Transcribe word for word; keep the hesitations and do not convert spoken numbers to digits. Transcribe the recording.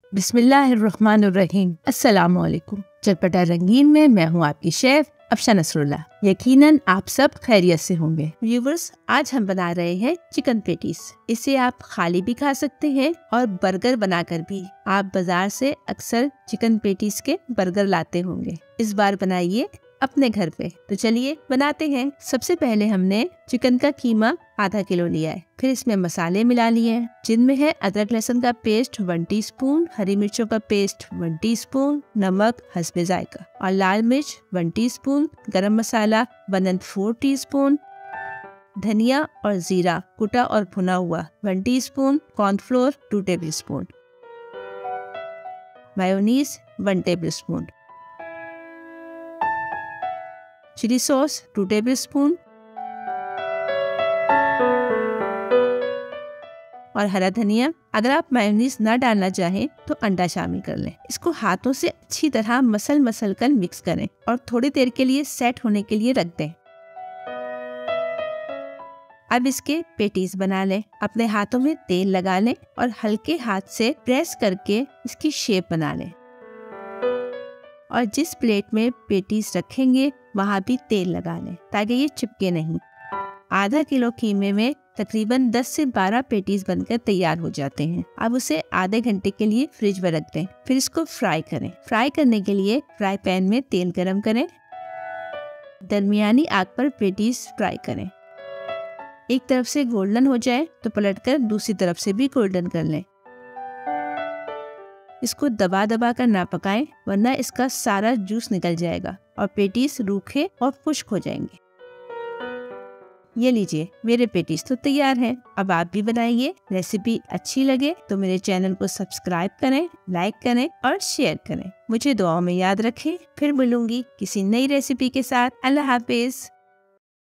बिस्मिल्लाहिर्रहमानिर्रहीम। अस्सलामु अलैकुम। चटपटा रंगीन में मैं हूँ आपकी शेफ अफशा नसरुल्लाह। यकीनन आप सब खैरियत से होंगे। व्यूवर्स, आज हम बना रहे हैं चिकन पेटीज। इसे आप खाली भी खा सकते हैं और बर्गर बनाकर भी। आप बाजार से अक्सर चिकन पेटीज के बर्गर लाते होंगे, इस बार बनाइए अपने घर पे। तो चलिए बनाते हैं। सबसे पहले हमने चिकन का कीमा आधा किलो लिया है। फिर इसमें मसाले मिला लिए हैं, जिनमें है अदरक लहसुन का पेस्ट वन टीस्पून, हरी मिर्चों का पेस्ट वन टीस्पून, नमक हस्बे जायका और लाल मिर्च one teaspoon, garam masala one and four teaspoon, धनिया और जीरा कुटा और भुना हुआ one teaspoon, cornflour two tablespoon, mayonnaise one tablespoon, chilli sauce two tablespoon और हरा धनिया। अगर आप मायोनीज न डालना चाहें तो अंडा शामिल कर लें। इसको हाथों से अच्छी तरह मसल मसल कर मिक्स करें और थोड़ी देर के लिए सेट होने के लिए रख दें। अब इसके पेटीज बना लें। अपने हाथों में तेल लगा लें और हल्के हाथ से प्रेस करके इसकी शेप बना लें और जिस प्लेट में पेटीज रखेंगे वहाँ भी तेल लगा लें ताकि ये चिपके नहीं। आधा किलो कीमे में तकरीबन दस से बारह पेटीज बनकर तैयार हो जाते हैं। अब उसे आधे घंटे के लिए फ्रिज में रख दें। फिर इसको फ्राई करें। फ्राई करने के लिए फ्राई पैन में तेल गरम करें। दरमियानी आग पर पेटीज फ्राई करें। एक तरफ से गोल्डन हो जाए तो पलटकर दूसरी तरफ से भी गोल्डन कर लें। इसको दबा दबा कर ना पकाएं, वरना इसका सारा जूस निकल जाएगा और पेटीज रूखे और खुश्क हो जाएंगे। ये लीजिए, मेरे पेटीज तो तैयार हैं। अब आप भी बनाइए। रेसिपी अच्छी लगे तो मेरे चैनल को सब्सक्राइब करें, लाइक करें और शेयर करें। मुझे दुआओं में याद रखें। फिर मिलूंगी किसी नई रेसिपी के साथ। अल्लाह हाफिज।